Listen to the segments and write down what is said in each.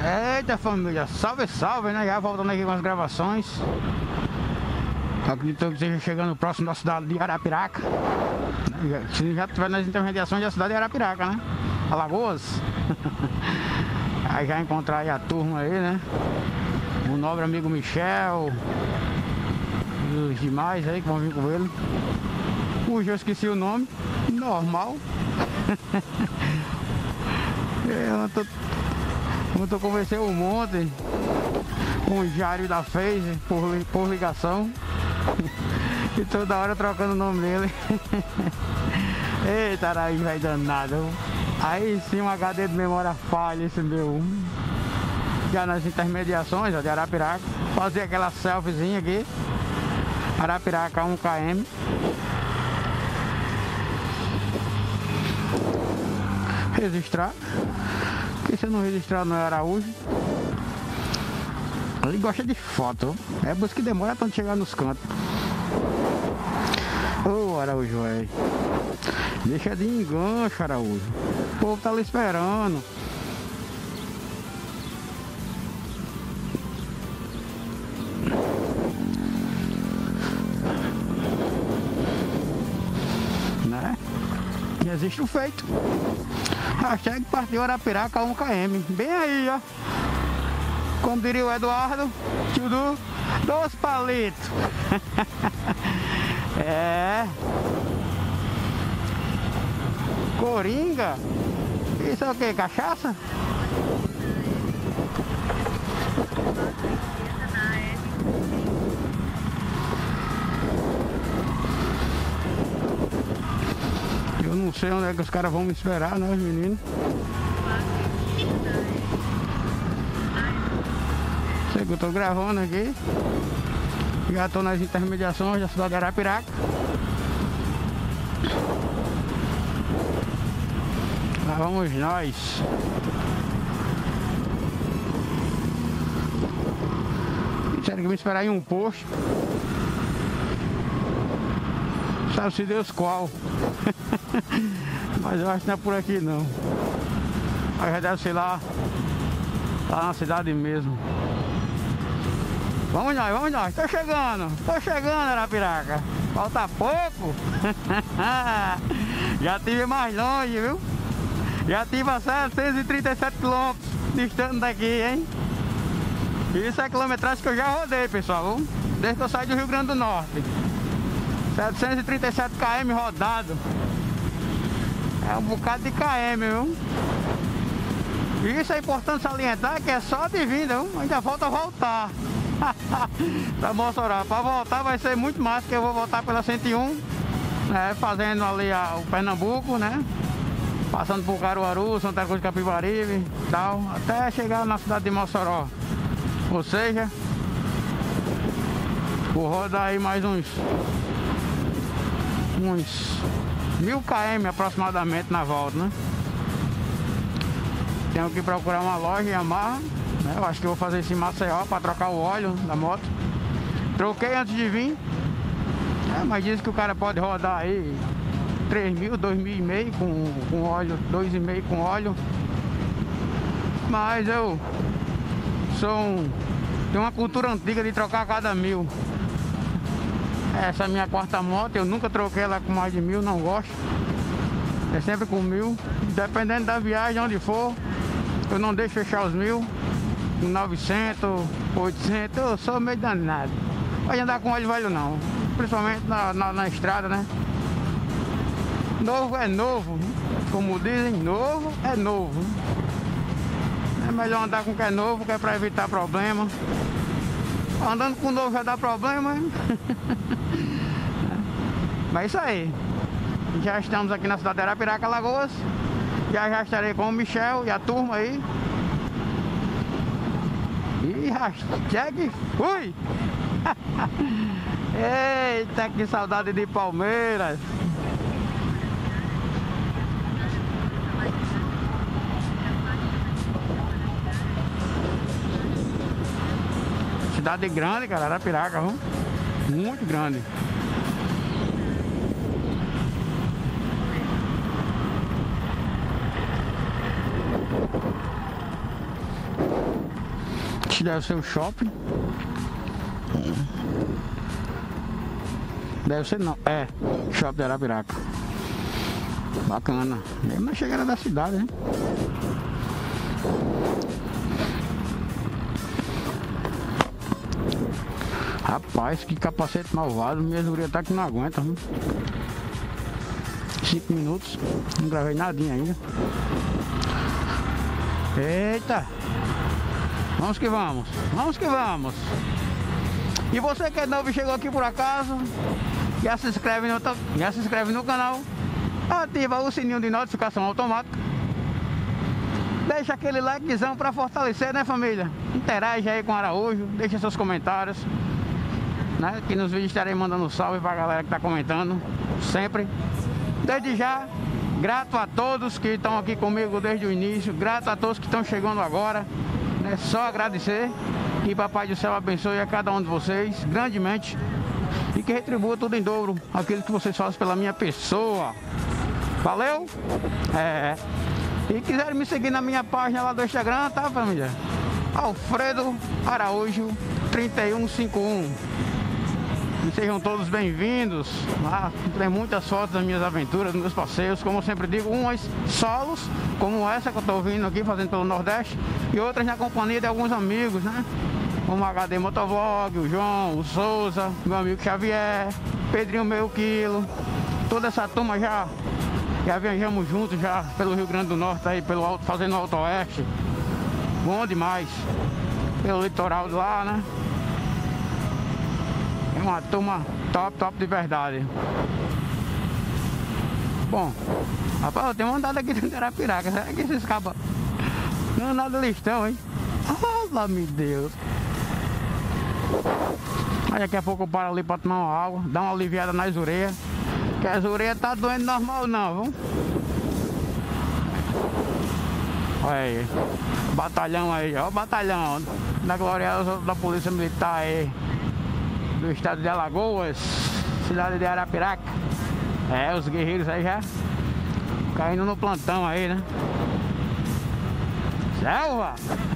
Eita família, salve, salve, né? Já voltando aqui com as gravações. Acredito que esteja chegando próximo da cidade de Arapiraca. Se já estiver nas intermediações da cidade de Arapiraca, né? Alagoas. Aí já encontrar aí a turma aí, né? O nobre amigo Michel. E os demais aí que vão vir com ele. Hoje eu esqueci o nome. Normal. Eu conversei um monte com o Jário da Face por ligação. E toda hora trocando o nome dele. Eita, aí vai danado. Aí sim um HD de memória falha esse meu. Já nas intermediações ó, de Arapiraca. Fazer aquela selfiezinha aqui. Arapiraca 1 km. Registrar. Porque se eu não registrar no Araújo. Ele gosta de foto. É por isso que demora tanto chegar nos cantos. Ô Araújo, velho. Deixa de engancho, Araújo. O povo tá ali esperando. Né? E existe o feito. Hashtag partiu Arapiraca 1 km. Bem aí, ó. Como diria o Eduardo, tudo dos palitos. É. Coringa? Isso é o que? Cachaça? Eu não sei onde é que os caras vão me esperar, né, os meninos? Sei que eu tô gravando aqui. Já tô nas intermediações da cidade de Arapiraca. Lá vamos nós. Disseram que me esperar em um posto. Sabe se Deus qual. Mas eu acho que não é por aqui não. Mas já deve ser lá na cidade mesmo. Vamos nós, tô chegando Arapiraca. Falta pouco. Já tive mais longe, viu? Já tive a 737 km distante daqui, hein? Isso é quilometragem que eu já rodei, pessoal, viu? Desde que eu saí do Rio Grande do Norte. 737 km rodado. É um bocado de km, viu? E isso é importante salientar que é só de vinda, viu? Ainda falta voltar. Pra Mossoró, pra voltar vai ser muito mais, porque eu vou voltar pela 101, né, fazendo ali o Pernambuco, né, passando por Caruaru, Santa Cruz de Capibaribe e tal, até chegar na cidade de Mossoró. Ou seja, vou rodar aí mais uns 1000 km aproximadamente na volta, né. Tenho que procurar uma loja em Yamaha. Eu acho que eu vou fazer esse Maceió para trocar o óleo da moto. Troquei antes de vir. Mas diz que o cara pode rodar aí 3.000, 2.500 com óleo, 2,5 com óleo. Mas eu tenho uma cultura antiga de trocar a cada 1.000. Essa é a minha quarta moto, eu nunca troquei ela com mais de 1.000, não gosto. É sempre com 1.000. Dependendo da viagem, onde for, eu não deixo fechar os 1.000. 900, 800, eu sou meio danado. Pode andar com óleo velho não, principalmente na estrada, né? Novo é novo, como dizem, novo é novo. É melhor andar com o que é novo, que é para evitar problema. Andando com o novo já dá problema, hein? Mas é isso aí. Já estamos aqui na cidade de Arapiraca, Alagoas. Já estarei com o Michel e a turma aí. E hashtag fui! Eita, que saudade de Palmeiras! Cidade grande, cara, Arapiraca, viu? Muito grande. Acho que deve ser o shopping. Deve ser não, é shopping de Arapiraca. Bacana. É uma chegada da cidade, né? Rapaz, que capacete malvado. Minha guria tá que não aguenta, viu? 5 minutos. Não gravei nadinha ainda. Eita! Vamos que vamos. Vamos que vamos. E você que é novo e chegou aqui por acaso, já se inscreve no canal. Ativa o sininho de notificação automática. Deixa aquele likezão para fortalecer, né, família? Interage aí com o Araújo, deixa seus comentários, né? Que nos vídeos estarei mandando salve pra galera que tá comentando sempre. Desde já, grato a todos que estão aqui comigo desde o início, grato a todos que estão chegando agora, né? Só agradecer. Que Papai do Céu abençoe a cada um de vocês grandemente e que retribua tudo em dobro aquilo que vocês fazem pela minha pessoa. Valeu? E quiserem me seguir na minha página lá do Instagram, tá, família? Alfredo Araújo 3151. E sejam todos bem-vindos. Lá tem muitas fotos das minhas aventuras, dos meus passeios, como eu sempre digo, umas solos, como essa que eu tô vindo aqui fazendo pelo Nordeste, e outras na companhia de alguns amigos, né? Como o HD Motovlog, o João, o Souza, meu amigo Xavier, Pedrinho Meio Quilo, toda essa turma já viajamos juntos já pelo Rio Grande do Norte aí, pelo alto, fazendo o Alto Oeste. Bom demais. Pelo litoral de lá, né? É uma turma top de verdade. Bom, rapaz, eu tenho mandado aqui dentro de Arapiraca. Será que esses cabas não é nada listão, hein? Oh, meu Deus. Aí daqui a pouco eu paro ali pra tomar uma água, dar uma aliviada nas orelhas. Que as orelhas tá doendo normal não, viu? Olha aí, batalhão aí, ó, o batalhão da gloriosa da Polícia Militar aí do estado de Alagoas, cidade de Arapiraca. É, os guerreiros aí já caindo no plantão aí, né? Selva!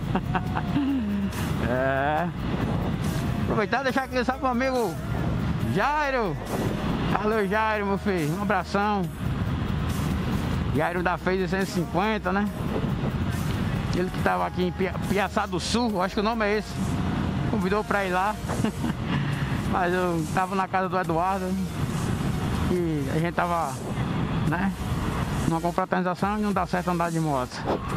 É. Aproveitar e deixar aqui, sabe, meu amigo Jairo. Valeu, Jairo, meu filho. Um abração. Jairo da Fez 150, né? Ele que tava aqui em Piaçá do Sul, acho que o nome é esse. Convidou pra ir lá. Mas eu tava na casa do Eduardo. E a gente tava, né? Numa confraternização e não dá certo andar de moto.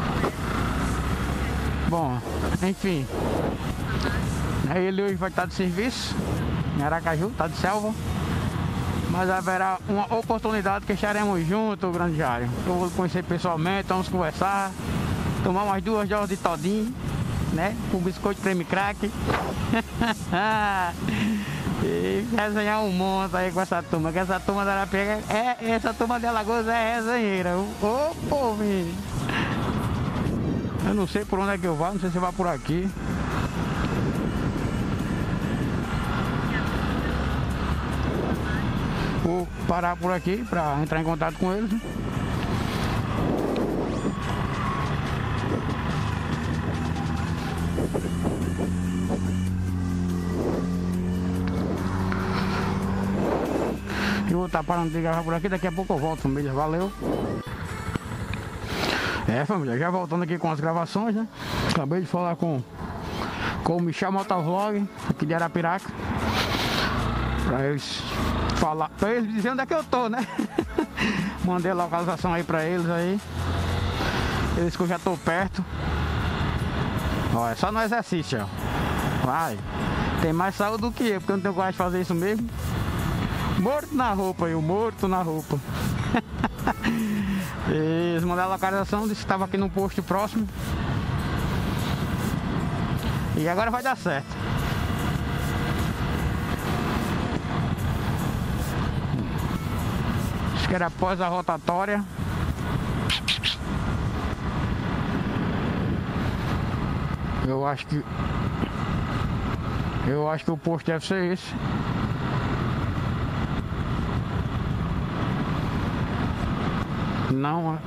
Bom, enfim. Ele hoje vai estar de serviço em Aracaju, tá de selva. Mas haverá uma oportunidade que estaremos juntos, grande Jairo. Eu vou conhecer pessoalmente, vamos conversar, tomar umas 2 doses de todinho, né? Com biscoito creme crack. E resenhar um monte aí com essa turma, que essa turma da Arapiraca essa turma de Alagoas é resenheira. Ô povinho! Eu não sei por onde é que eu vou, não sei se vai por aqui. Vou parar por aqui para entrar em contato com eles. Eu vou estar parando de gravar por aqui, daqui a pouco eu volto, família. Valeu! Família, já voltando aqui com as gravações, né? Acabei de falar com o Michel Motovlog, aqui de Arapiraca. Pra eles falar, pra eles dizer onde é que eu tô, né? Mandei a localização aí pra eles aí. Eles que eu já tô perto. Ó, é só no exercício, ó. Vai. Tem mais saúde do que eu, porque eu não tenho coragem de fazer isso mesmo. Morto na roupa aí, o morto na roupa. Eles mandaram a localização, disse que estava aqui no posto próximo. E agora vai dar certo. Acho que era após a rotatória. Eu acho que o posto deve ser esse.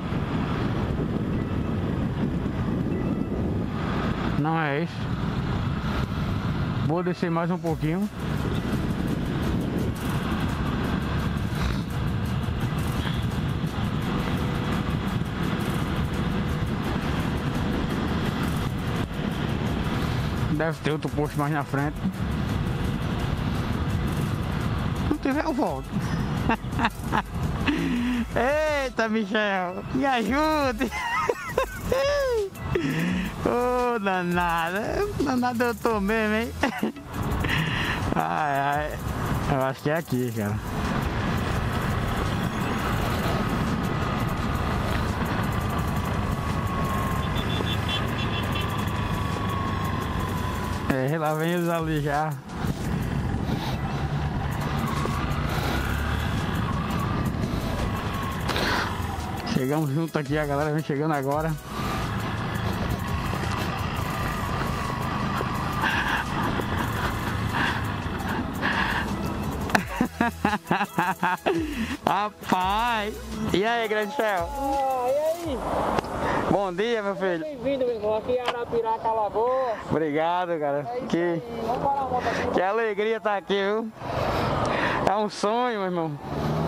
Não é esse. Vou descer mais um pouquinho. Deve ter outro posto mais na frente. Se não tiver, eu volto. Eita, Michel, me ajude. Ô, danada. Danada eu tô mesmo, hein? Ai, ai. Eu acho que é aqui, cara. É, lá vem eles ali já. Chegamos junto aqui, a galera vem chegando agora. Rapaz! E aí, grande céu? E aí? Bom dia, meu filho. Bem-vindo, meu irmão. Aqui é Arapiraca, Alagoas. Obrigado, cara. Que Vamos parar a moto aqui. alegria estar aqui, viu? É um sonho, meu irmão.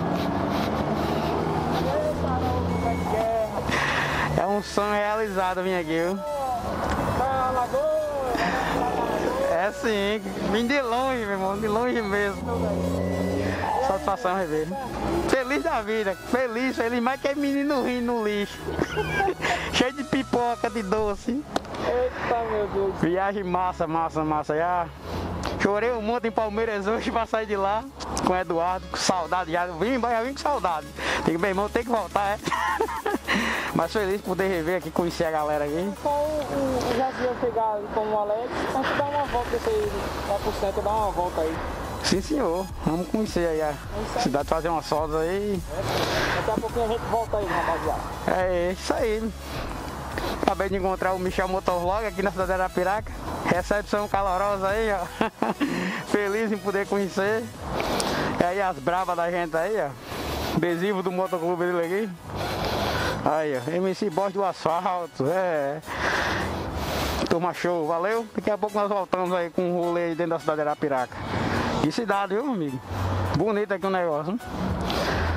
É um sonho realizado vir aqui, viu? Pra Alagoas. É sim, vim de longe, meu irmão, de longe mesmo. Satisfação rever. Feliz da vida, feliz mais que menino rindo no lixo. Cheio de pipoca, de doce. Eita, meu Deus. Viagem massa, massa, massa. Já chorei um monte em Palmeiras hoje pra sair de lá com o Eduardo, com saudade. Já vim com saudade. Digo, meu irmão, tem que voltar, é? Mas feliz por poder rever aqui, conhecer a galera aqui. Só o Jacinho chegar com o Alex, a gente dá uma volta, você vai pro centro, dá uma volta aí. Sim, senhor. Vamos conhecer aí a cidade, fazer umas fotos aí. Daqui a pouquinho a gente volta aí, rapaziada. É isso aí. Acabei de encontrar o Michel Motovlog aqui na cidade de Arapiraca. Recepção calorosa aí, ó. Feliz em poder conhecer. E aí as bravas da gente aí, ó. Adesivo do motoclube dele aqui. Aí, ó. MC Boss do Asfalto. É. Turma show, valeu. Daqui a pouco nós voltamos aí com um rolê aí dentro da cidade de Arapiraca. Que cidade, viu, meu amigo? Bonito aqui o negócio, hein?